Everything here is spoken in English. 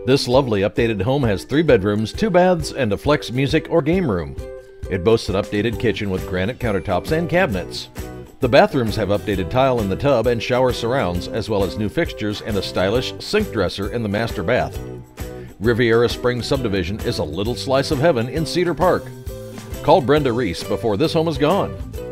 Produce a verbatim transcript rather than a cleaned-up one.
This lovely updated home has three bedrooms, two baths, and a flex music or game room. It boasts an updated kitchen with granite countertops and cabinets. The bathrooms have updated tile in the tub and shower surrounds, as well as new fixtures and a stylish sink dresser in the master bath. Riviera Springs subdivision is a little slice of heaven in Cedar Park. Call Brenda Reiss before this home is gone.